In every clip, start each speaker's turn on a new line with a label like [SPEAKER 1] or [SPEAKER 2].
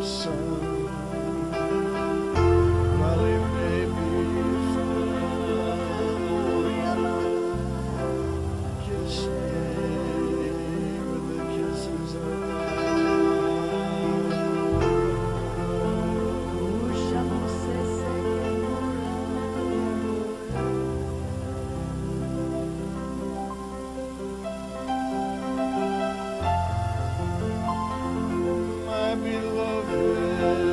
[SPEAKER 1] beloved.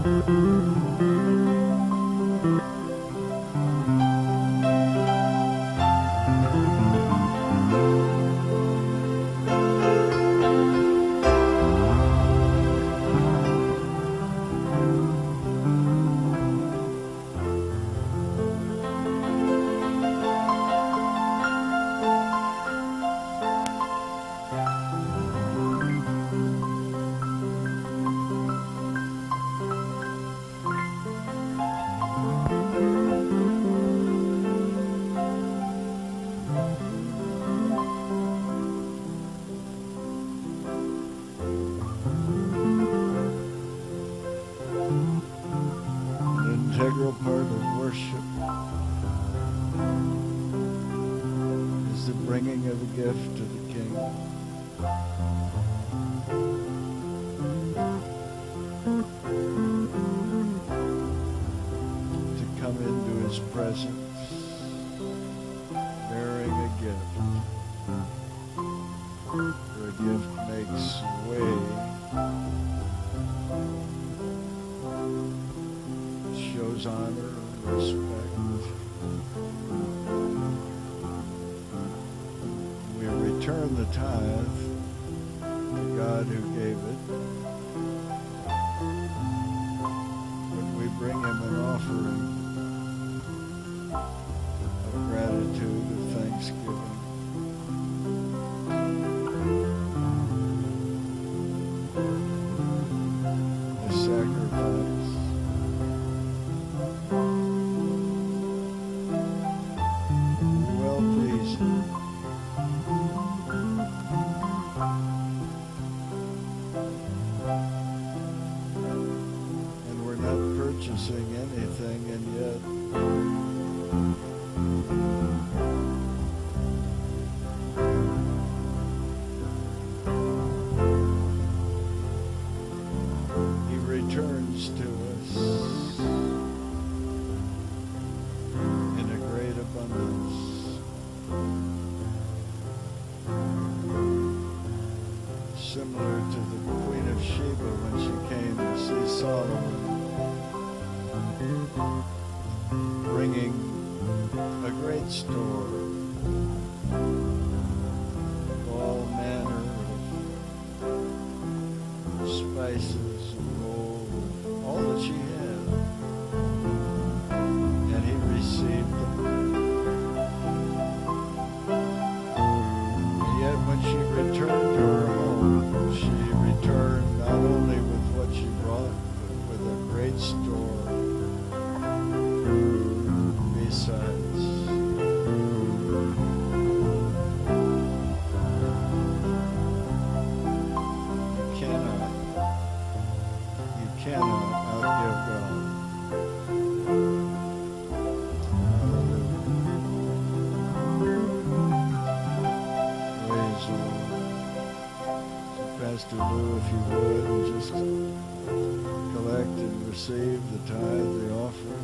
[SPEAKER 1] Integral part of worship is the bringing of a gift to the King. To come into his presence bearing a gift. For a gift makes way, shows honor and respect. We return the tithe to God who gave it, but we bring him an offering of gratitude, of thanksgiving. A sacrifice. Well pleasing. And we're not purchasing anything, and yet he returns to us in a great abundance. Similar to the Queen of Sheba when she came to see Solomon, bringing a great store of all manner of spices and gold, all that she had, and he received them. And yet when she returned to her home, she returned not only with what she brought, but with a great store besides. You cannot outgive God. Praise the Lord. So Pastor Lou, if you would, and just collect and receive the tithe, the offering.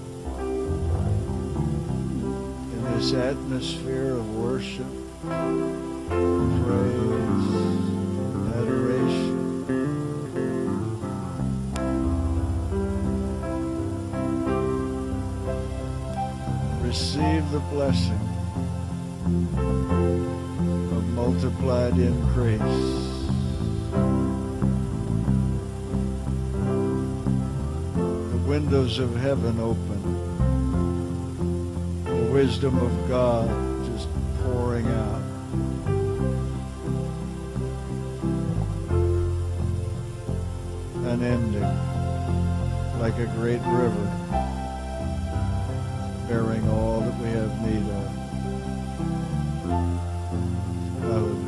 [SPEAKER 1] In this atmosphere of worship, praise, adoration, receive the blessing of multiplied increase. The windows of heaven open. The wisdom of God just pouring out. Unending, like a great river, bearing all that we have need of. Hallelujah.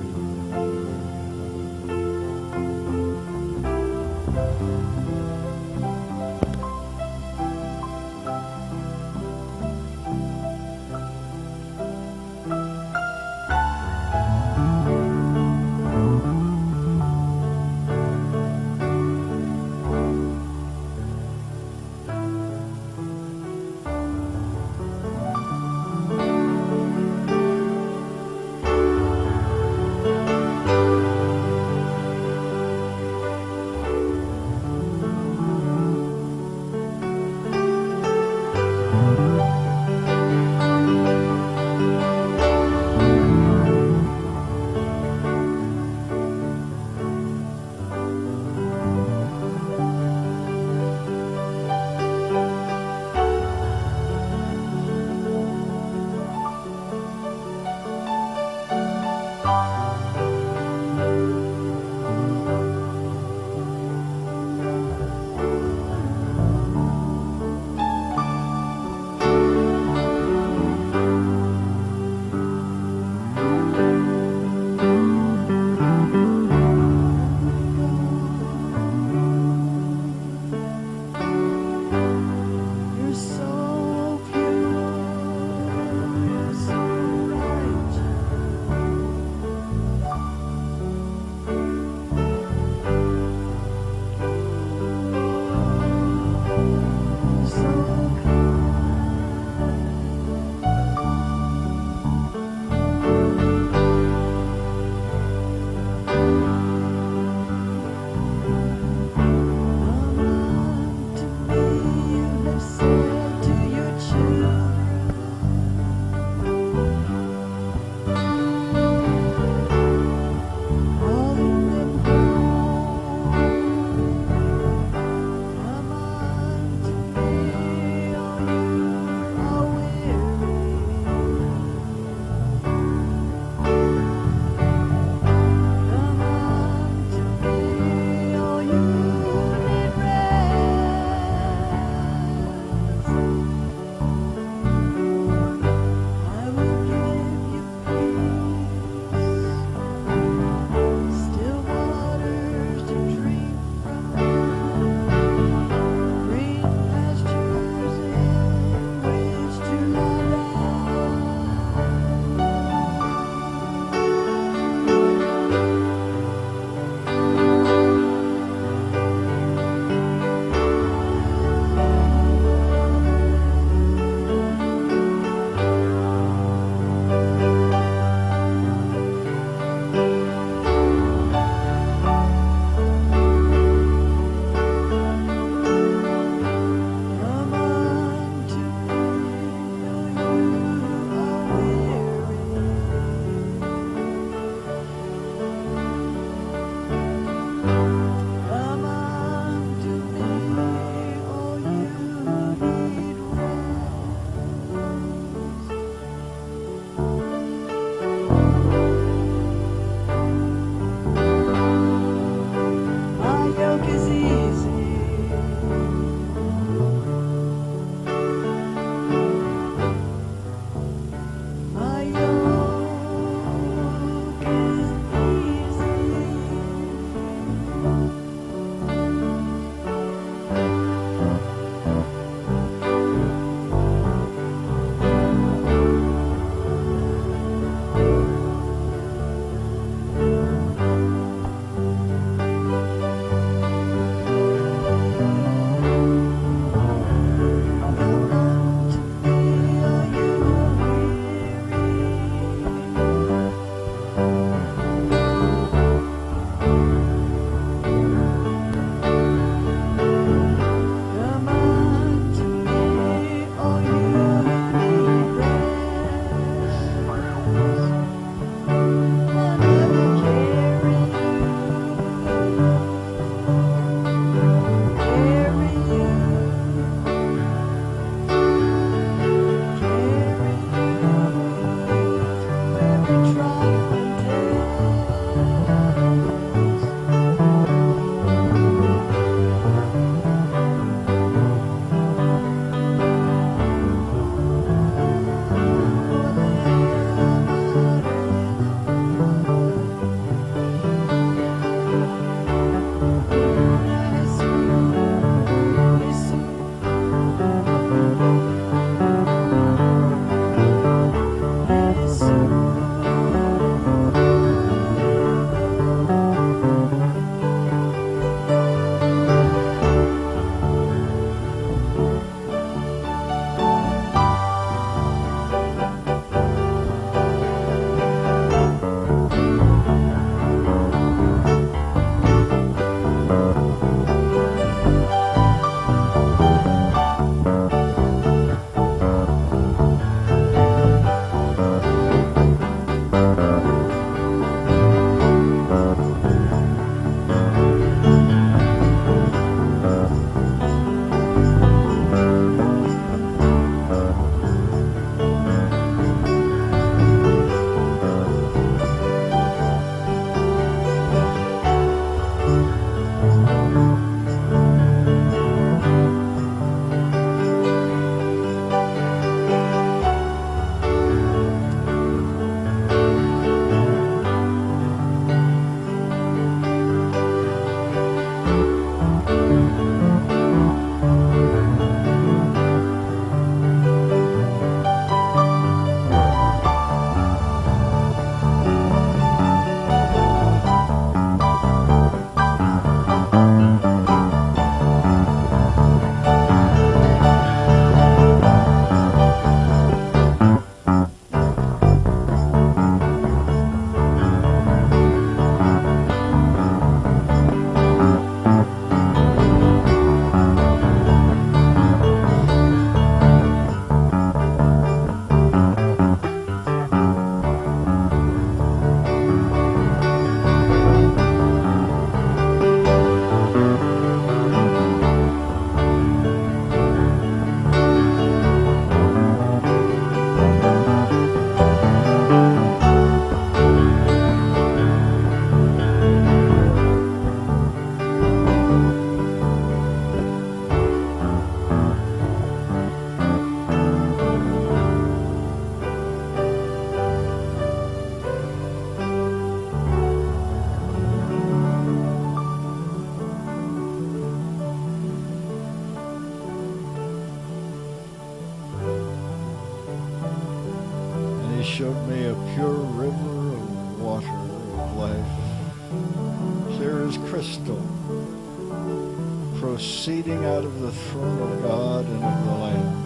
[SPEAKER 1] showed me a pure river of water of life, clear as crystal, proceeding out of the throne of God and of the Lamb.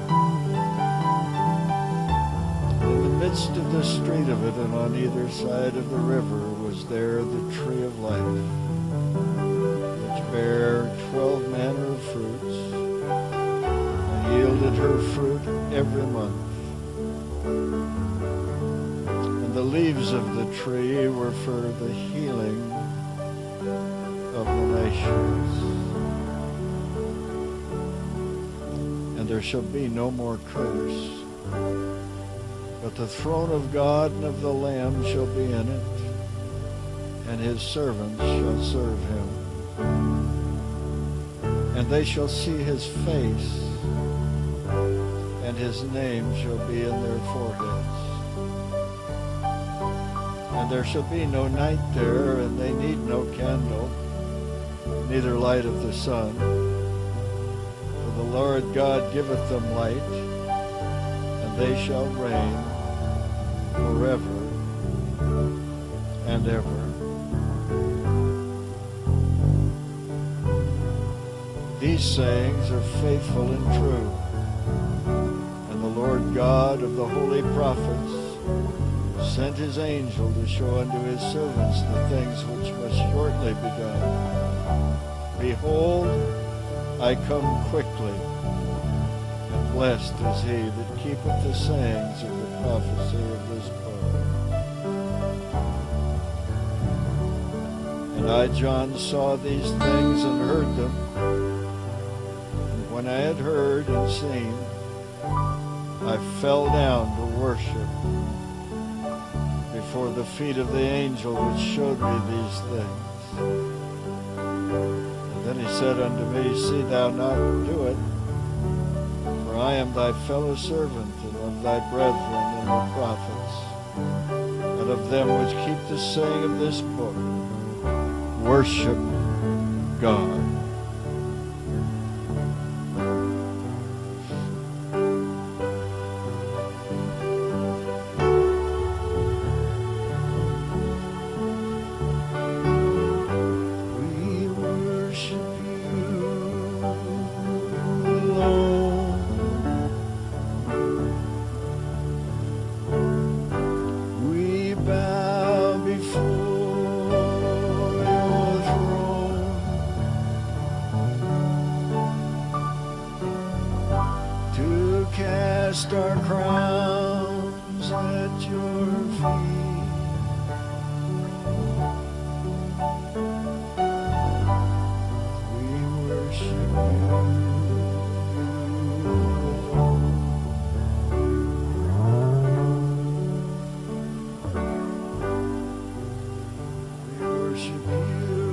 [SPEAKER 1] In the midst of the street of it, and on either side of the river, was there the tree of life, which bare 12 manner of fruits, and yielded her fruit every month. And the leaves of the tree were for the healing of the nations. And there shall be no more curse, but the throne of God and of the Lamb shall be in it, and his servants shall serve him. And they shall see his face, and his name shall be in their foreheads. And there shall be no night there, and they need no candle, neither light of the sun. For the Lord God giveth them light, and they shall reign forever and ever. These sayings are faithful and true. And the Lord God of the holy prophets sent his angel to show unto his servants the things which must shortly be done. Behold, I come quickly, and blessed is he that keepeth the sayings of the prophecy of this book. And I, John, saw these things and heard them. And when I had heard and seen, I fell down to worship before the feet of the angel which showed me these things. And then he said unto me, See thou not do it, for I am thy fellow servant, and of thy brethren and the prophets, and of them which keep the saying of this book. Worship God. Cast our crowns at your feet. We worship you. We worship you.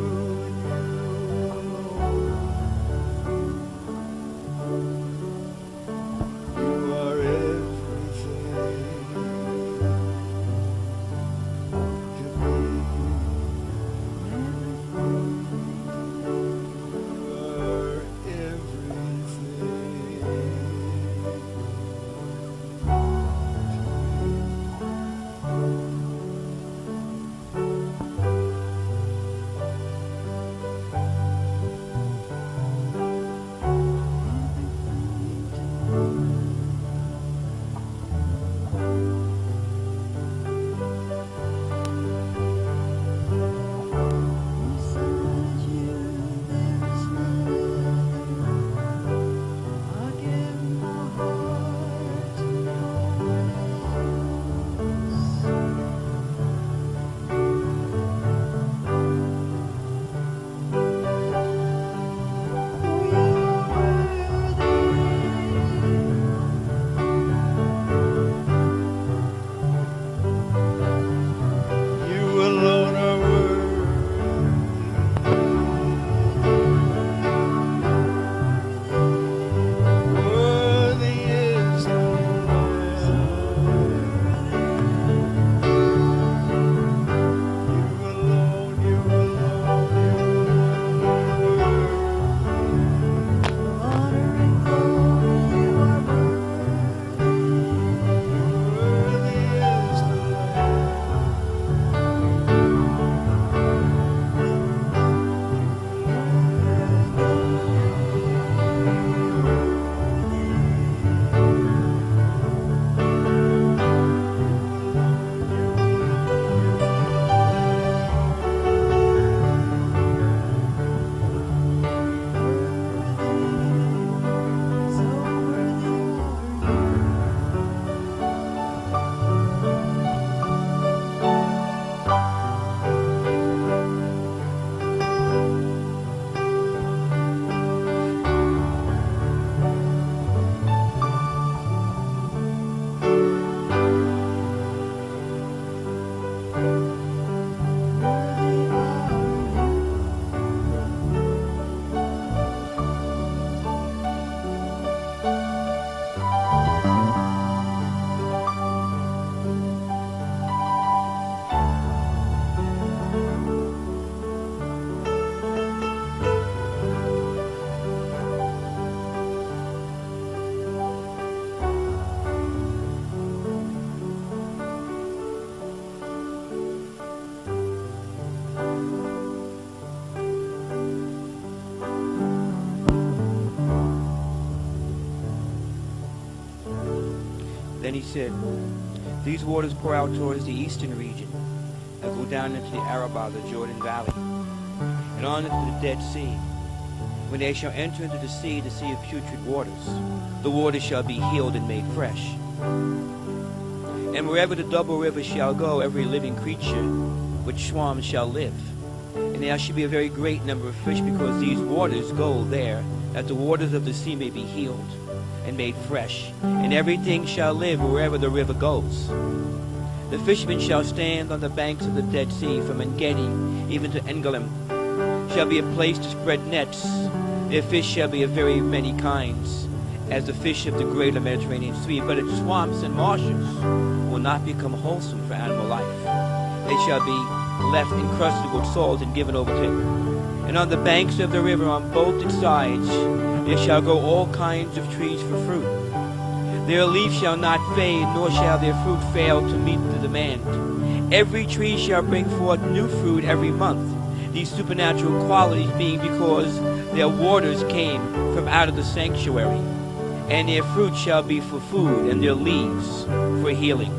[SPEAKER 2] Then he said, these waters pour out towards the eastern region, and go down into the Arabah, the Jordan Valley, and on into the Dead Sea. When they shall enter into the sea of putrid waters, the waters shall be healed and made fresh. And wherever the double river shall go, every living creature which swarms shall live. And there shall be a very great number of fish, because these waters go there, that the waters of the sea may be healed and made fresh. And everything shall live wherever the river goes. The fishermen shall stand on the banks of the Dead Sea, from En-Gedi even to Engalim. Shall be a place to spread nets. Their fish shall be of very many kinds, as the fish of the greater Mediterranean Sea. But its swamps and marshes will not become wholesome for animal life. They shall be left encrusted with salt and given over to it. And on the banks of the river on both its sides there shall grow all kinds of trees for fruit. Their leaf shall not fade, nor shall their fruit fail to meet the demand. Every tree shall bring forth new fruit every month, these supernatural qualities being because their waters came from out of the sanctuary. And their fruit shall be for food, and their leaves for healing.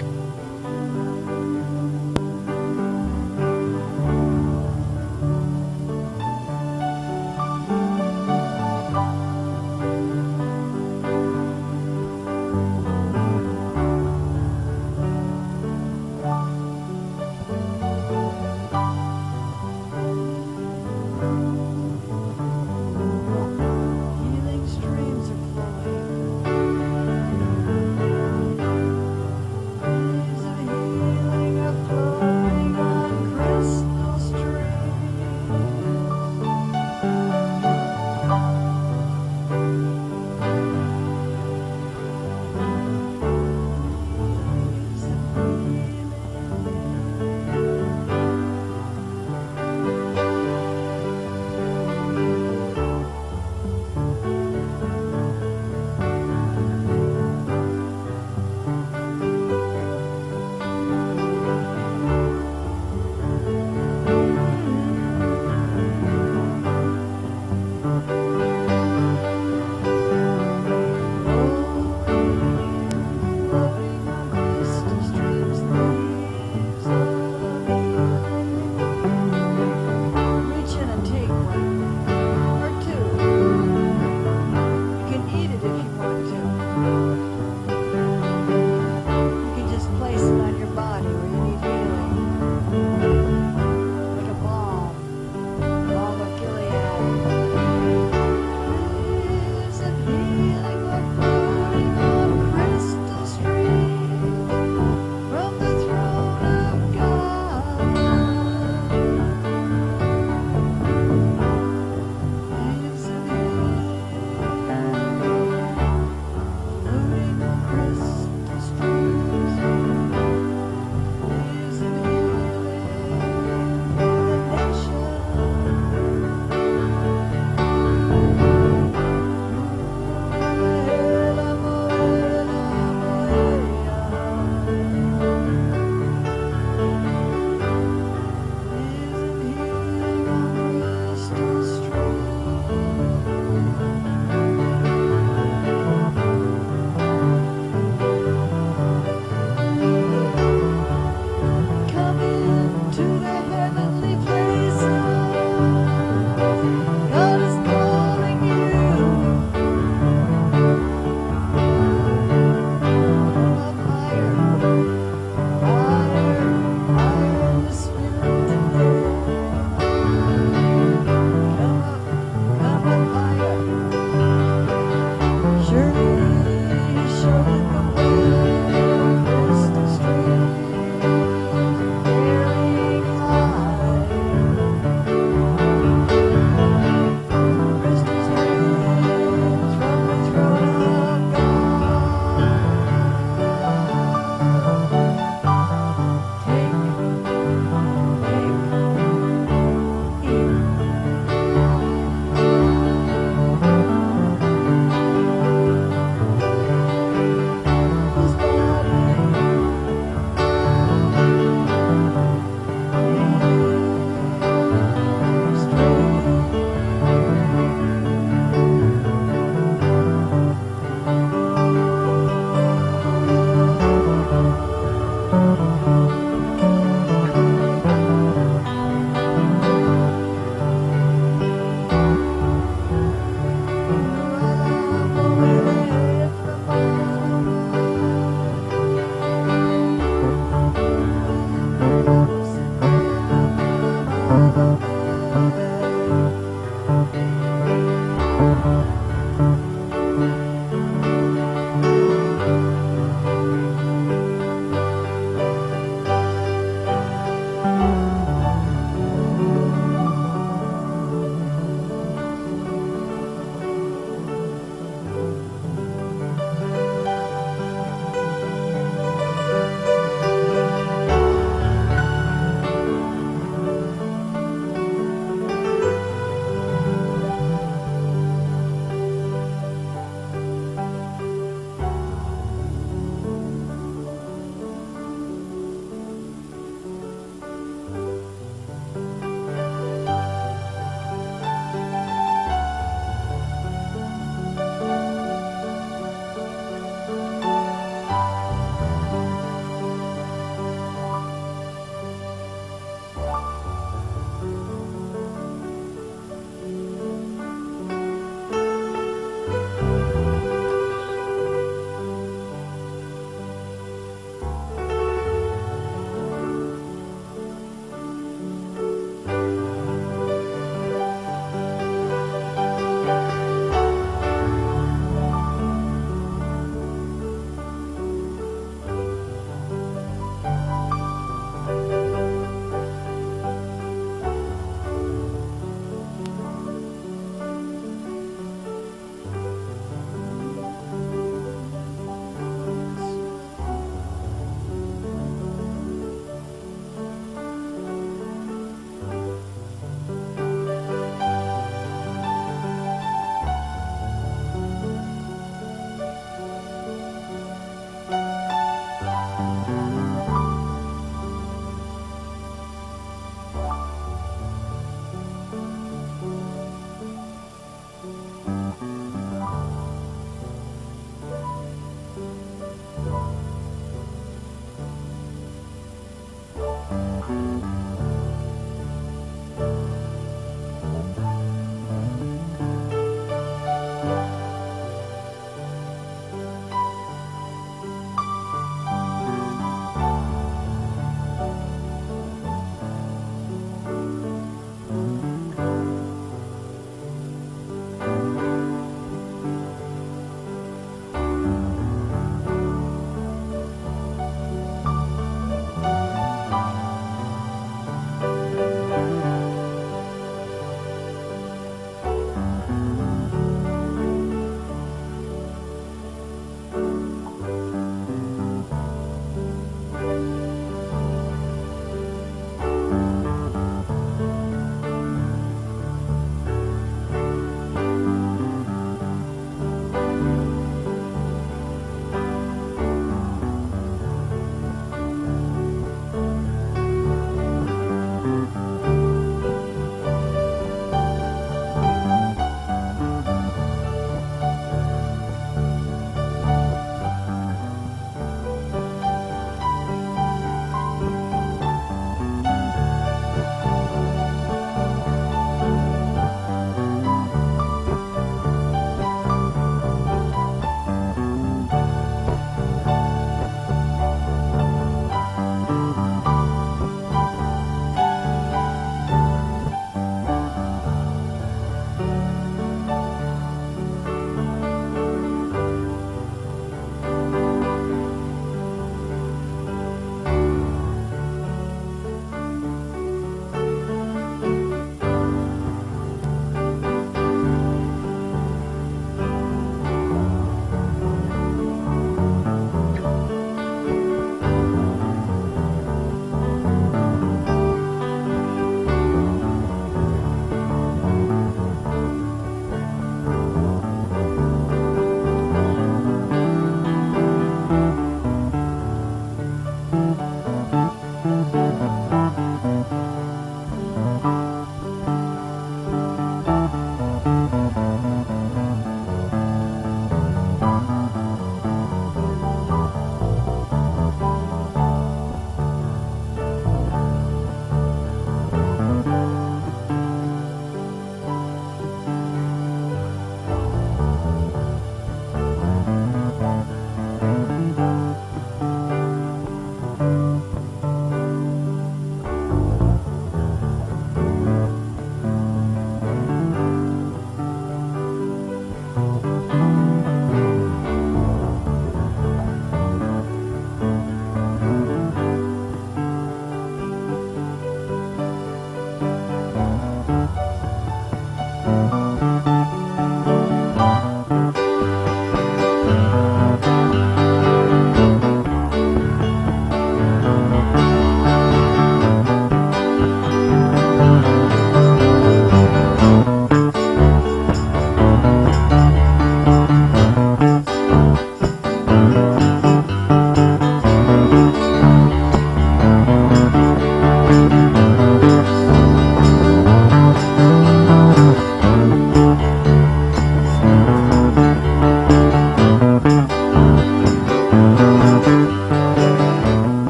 [SPEAKER 3] Healing streams are flowing.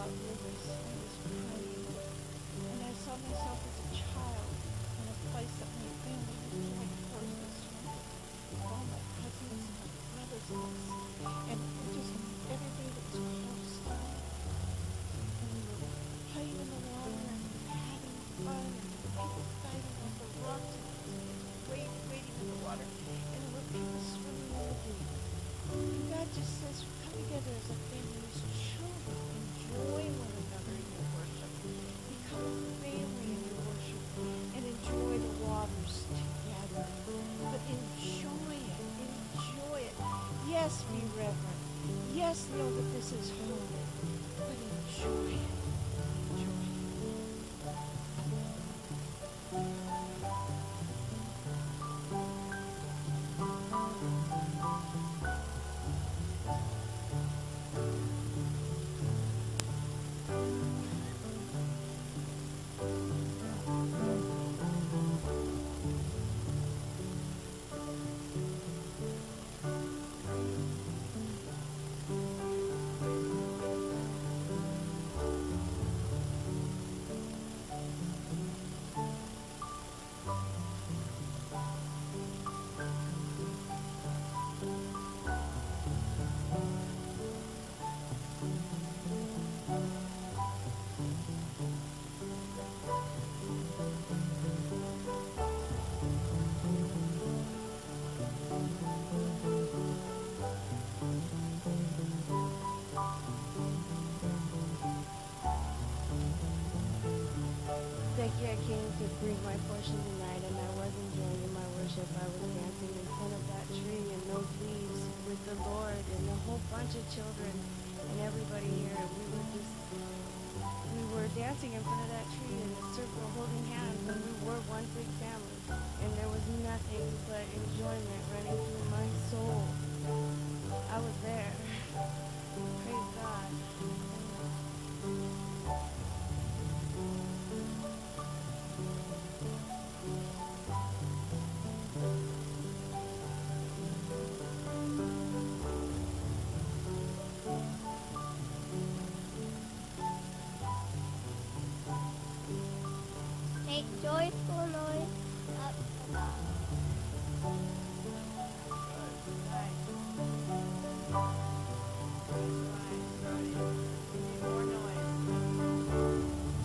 [SPEAKER 3] about rivers, I was praying, and I saw myself as a child in a place that my family would join forces with all my cousins and my brothers and just everybody that was close to me. And we were playing in the water and we were having fun, and people diving off the rocks and wading in the water, and there were people swimming in the deep. And God just says, come together as a family, as children, enjoy one another in your worship. Become a family in your worship and enjoy the waters together. But enjoy it, enjoy it. Yes, be reverent. Yes, know that this is holy, but enjoy it. Enjoy it.
[SPEAKER 4] Becky, I came to bring my portion tonight, and I was enjoying my worship. I was dancing in front of that tree and those leaves with the Lord and a whole bunch of children and everybody here. And we were dancing in front of that tree in a circle holding hands, and we were one big family. And there was nothing but enjoyment running through my soul. I was there. Praise God.
[SPEAKER 5] Make joyful noise up above.
[SPEAKER 4] More noise.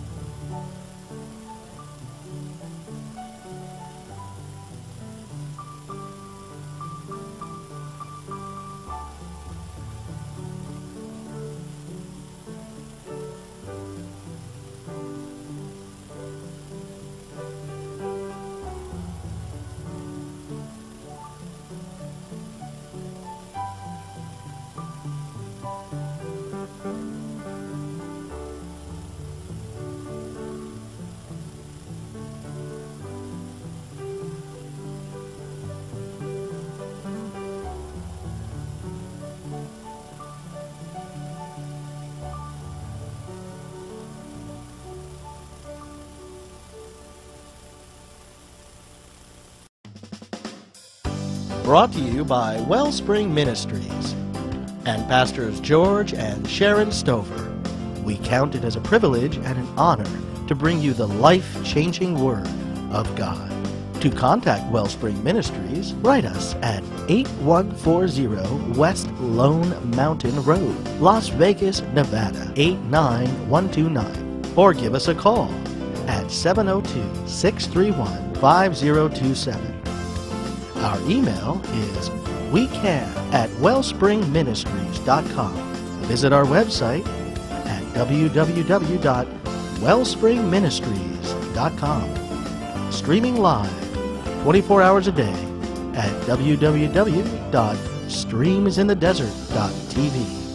[SPEAKER 6] Brought to you by Wellspring Ministries and Pastors George and Sharon Stover. We count it as a privilege and an honor to bring you the life-changing Word of God. To contact Wellspring Ministries, write us at 8140 West Lone Mountain Road, Las Vegas, Nevada 89129, or give us a call at 702-631-5027. Our email is wecan@wellspringministries.com. Visit our website at www.wellspringministries.com. Streaming live 24 hours a day at www.streamsinthedesert.tv.